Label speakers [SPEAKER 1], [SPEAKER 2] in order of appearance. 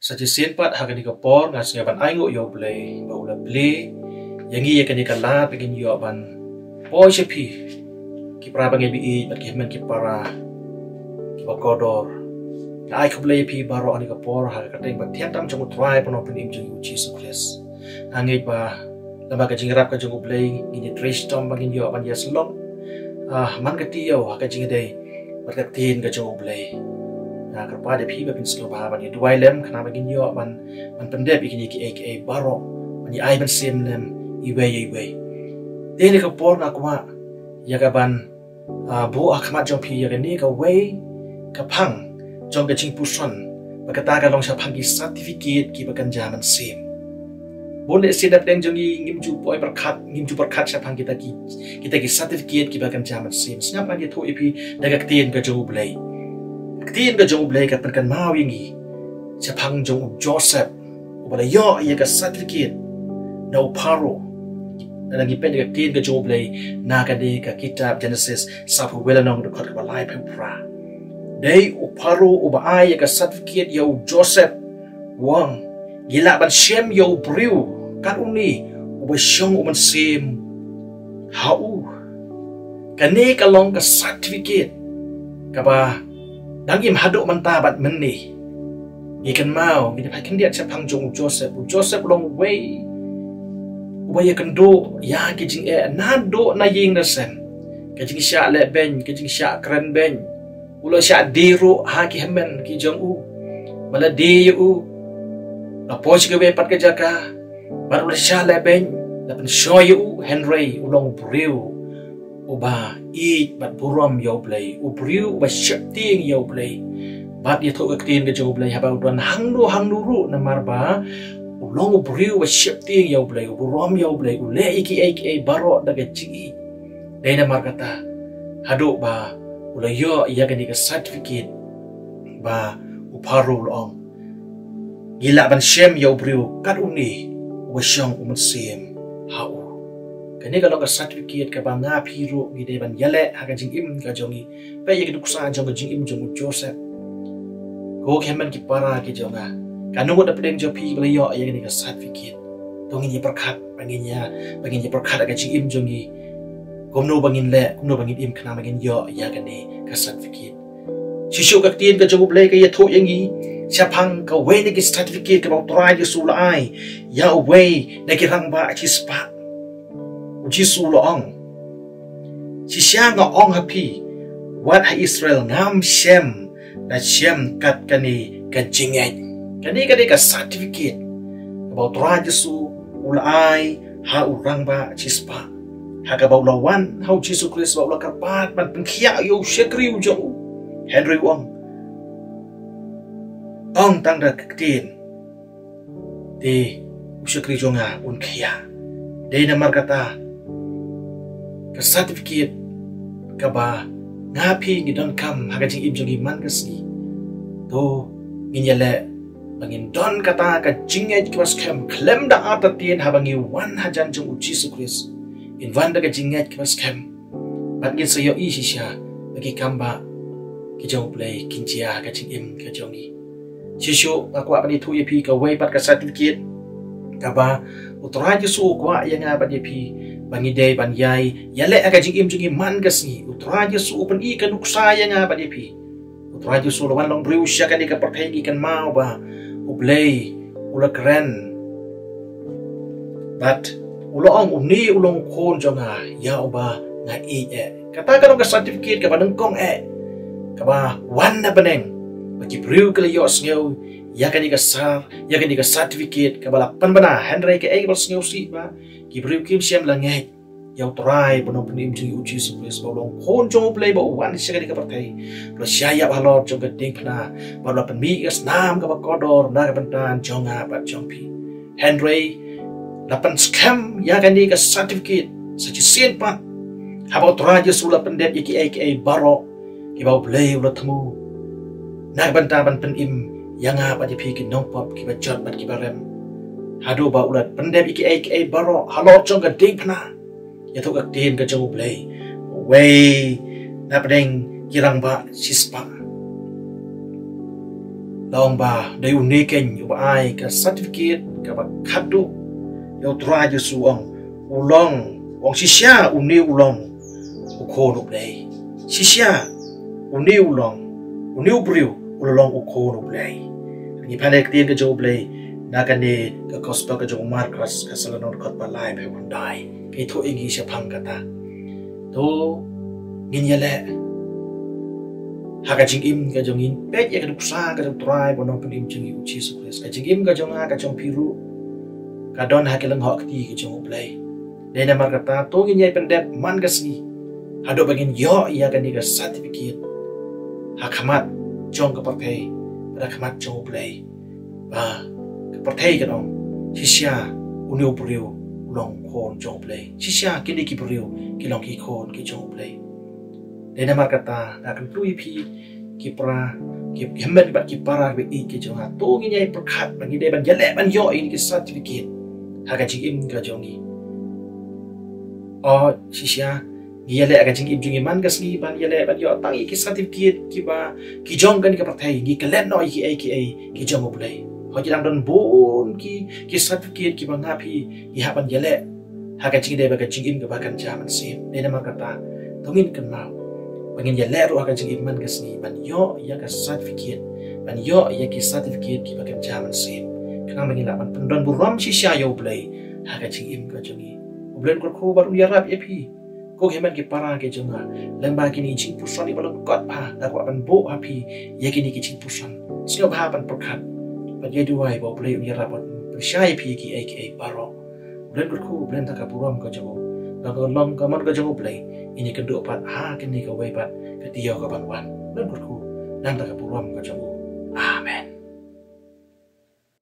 [SPEAKER 1] Saja senpat hagan di kapor ngas ngaban aingo yo play baula play yangi yakan di kalat begin yo ban po shepi ki pra bangi bi bat ki men ki para ki bakodor na ai khlei pi baro ani kapor ha ka teng bat thiam tam jong try pono penim jong Jesus Christ angai ba lamba ka jingrap ka jong play ni trace tom bagin yo ban yes long man ka ti yo ha ka jing dei bat ka tin ka jong play na kerpa de pi babin slow ba ban dua lem kana bagin yo man pendep ikini ki aka baro ni ai ban sim lem iwe de ni ka por na kwa ya ka ban bu akmat jong pi ya ni ka we ka phang jong ka ching puson ba ka ta ka long sha phang ki certificate ki ba kan jaman sim bon de sidap deng jong ngim ju poi perkhat sha phang kita ki certificate ki ba kan jaman sim snap ma ki tho ipi daga tin ka jong blai tin ka jong blai ka kan mau yingi sha phang jong Joseph ba la yo ya ka certificate no paro na ngi pen ka tin ka jong blai na ka de ka kitab Genesis sa pu wela nong de khot ka lai pe pra dei u paro u ba ai ka certificate yo Joseph wang gila ban shem yo briu kan uni u ba shong u man sim hau kane ka long ka certificate ka ba dangim hadu man ta bat men ni ikan mau ni pa kan dia chapang jong Joseph long way way kan do ya ki jing na do na ying na sen ka jing sha le ben ka jing sha kran ben ulo sha diro ha ki hemen ki jong u mala de u la poch ke be pat ke jaka bar ulo sha le ben la pen show u Henry ulong briu uba i bat buram yo play u briu ba shapting yo play bat ye thok tin ke jo play haba don hangdu ru na marba ulong briu ba shapting yo play u buram yo play u le iki baro daga chi dai na markata hadu ba ula yo ya kan ka certificate ba u paru long gila ban shem yo briu kat uni wa shong Mynsiem hau kani kalau ka certificate ka ba nga phiro gi de ban yale ha ka jing im ka jongi pe ye ki duksa jong jing im jong Joseph ko kemen ki para ki jonga kanu da pedeng jo phi bla yo ye ni ka certificate dong ni perkhat bangin ni perkhat ka jing im jongi komno bangin im khna bangin yo ya ka ni ka certificate shishu ka tin ka jong ble ka ye tho yangi siapang ka we ni ki certificate ka ba try ju sul ai ya we na ki rang ba chi spa Jisu lo ong si siang ong happy wat ha Israel ngam shem na shem kat kani ka jingai kani ka certificate about ra Jisu ulai ha urang ba chispa ha ka ba lawan ha Jisu Christ ba ula karpat ban pengkhia yo shekri jo Henry ong tang da tin di shekri jonga un khia de na markata ka certificate ka ba ngapi ngidon kam haga jing ibjogi man kasi to nginyale bangin don kata ka jinge kwas kam klem da ata tien habangi wan hajan jong Jesus Christ in wanda ka jinge kwas kam bagin sayo isisha bagi kamba ki jong play Kynja ka jing im ka jongi shishu aku apa ni tu yepi ka way pat ka certificate ka ba utra Jesu kwa yang apa dia pi bangi day ban yai yale aga jing im man gasni utra Jesu open I kan uksa yang apa dia pi utra Jesu lawan long briu sya kan ka perthai kan mau ba ublay ula kren but ulong uni ulong khon jonga ya oba nga kata kan ka certificate ka banang kong ka ba wan na baneng bagi briu kala yo sngew ya kan ka certificate ka bala panbana Henry ka able sngew si ba ki briu kim siam la ngai yaw try bono penim ju Jesus Christ ba long khon jong play ba wan sya ka perthai lo syaya ba lor jong ka ding phna ba lo pen mi gas nam ka ba kodor na ka bantan jonga ba jong pi Henry la pen scam ya kan ka certificate sa chi sen pa ha ba try Jesu la pen dep iki baro ki ba play lo thmu na banta ban pen im yang apa di pikir nongpop ki ba jot bat ki ba rem hadu ba ulat pendep iki baro halor jong ka ding phna ya thok ak tin ka jong play we na pedeng kirang ba sispa laong ba day uniken yu ba ai ka certificate ka ba khadu yo tra ju suang ulong wong sisya uni ulong ukho no play sisya uni ulong uni ubriu ulong ukho no play ni panek tien ka jo play na ka ni ka gospel ka jo markas ka salon kot ba lai be one dai ke tho ingi sha phang ka ta to ngin yale haka jingim ka jongin pet ya ka duksa ka try bono penim jingi uchi sukres ka jingim ka jonga ka jong piru ka don ha kelang hok ti ka jong play dena mar kata to ngin yai pendep man ka sni hado bagin yo ya ka ni ka certificate ha khamat jong ka parthei pada khamat jong play ba ka parthei ka dong sisya unio puriu long khon jong play sisya kini ki puriu ki long ki khon ki jong play dena mar kata akan tui pi kipra kip hemben bat kipara be I ke jonga to ngi nyai perkhat bagi de ban jale ban yo ini ke certificate haga jingim ka jongi o sisya yale aga jingim jungi man ka sgi ban yale ban yo tangi ke certificate ki ba ki jong kan ka parthai ngi kalen no ki jong bulai ho jang don bon ki certificate ki ba ngapi I ha ban yale haga jingim de ba ka jingim ka ba kan jaman sim dena mar kata tongin kenal Bangin ya leru akan jeng iman ke seni ban yo ya ke certificate ban yo ya ke certificate ki bakan jaman sim kena mengila ban pendon buram sisya yo blai akan jeng im ke jongi bulan ko baru ya rap epi ko heman ki para ke jonga lemba kini jing pusan balong kot pa da ko ban bo api ya kini ki jing pusan sio ba ban perkat ban ye duai bo blai ya rap persyai pi ki aka baro bulan ko bulan tak buram ke jongo kalau long kamar ke jongo blai ini kedua pat ha kini ka wai pat ke dia ka ban wan dan ku dan tak puram ka jongo